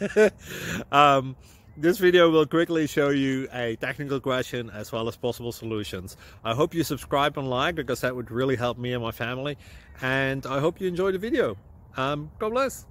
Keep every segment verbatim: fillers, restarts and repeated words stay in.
um, this video will quickly show you a technical question as well as possible solutions. I hope you subscribe and like, because that would really help me and my family. And I hope you enjoy the video. Um, God bless.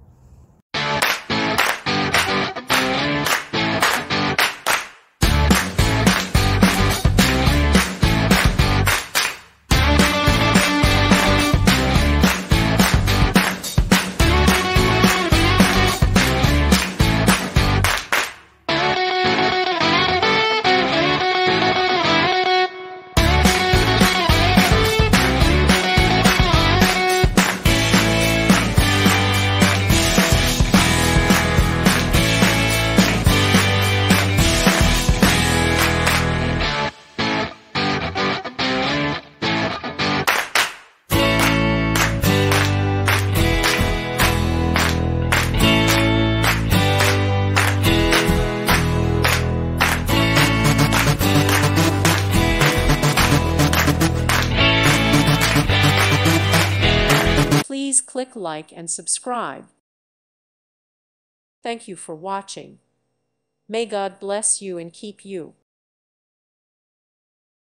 Please click like and subscribe. Thank you for watching. May God bless you and keep you.